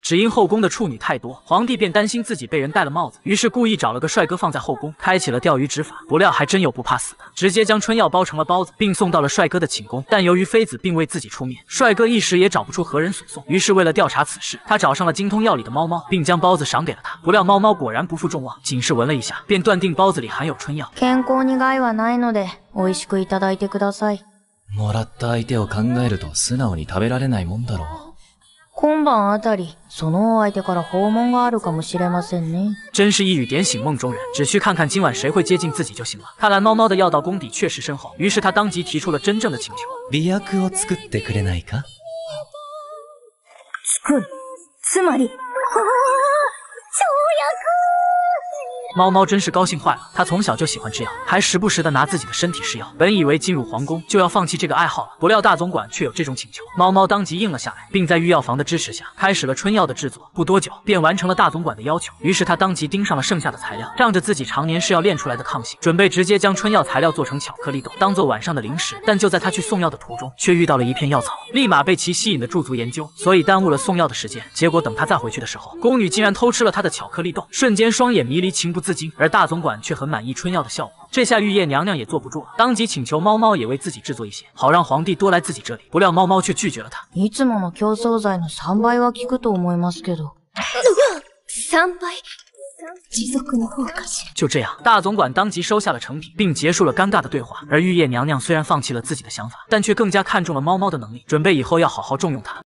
只因后宫的处女太多，皇帝便担心自己被人戴了帽子，于是故意找了个帅哥放在后宫，开启了钓鱼执法。不料还真有不怕死的，直接将春药包成了包子，并送到了帅哥的寝宫。但由于妃子并未自己出面，帅哥一时也找不出何人所送，于是为了调查此事，他找上了精通药理的猫猫，并将包子赏给了他。不料猫猫果然不负众望，仅是闻了一下，便断定包子里含有春药。 健康に害はないので、美味しくいただいてください。 もらった相手を考えると素直に食べられないもんだろう。 今晩あたり、そのお相手から訪問があるかもしれませんね。 真是一语点醒梦中人，只需看看今晚谁会接近自己就行了。看来猫猫的药道功底确实深厚，于是他当即提出了真正的请求。 媚薬を作ってくれないか？ 作る。つまり、 猫猫真是高兴坏了，他从小就喜欢吃药，还时不时的拿自己的身体试药。本以为进入皇宫就要放弃这个爱好了，不料大总管却有这种请求。猫猫当即应了下来，并在御药房的支持下开始了春药的制作。不多久便完成了大总管的要求，于是他当即盯上了剩下的材料，仗着自己常年是要练出来的抗性，准备直接将春药材料做成巧克力豆，当做晚上的零食。但就在他去送药的途中，却遇到了一片药草，立马被其吸引的驻足研究，所以耽误了送药的时间。结果等他再回去的时候，宫女竟然偷吃了他的巧克力豆，瞬间双眼迷离，情不自禁。而大总管却很满意春药的效果，这下玉叶娘娘也坐不住了，当即请求猫猫也为自己制作一些，好让皇帝多来自己这里。不料猫猫却拒绝了他。 いつもの競争剤の3倍は効くと思いますけど。3倍？持続の方かしら。 就这样，大总管当即收下了成品，并结束了尴尬的对话。而玉叶娘娘虽然放弃了自己的想法，但却更加看重了猫猫的能力，准备以后要好好重用它。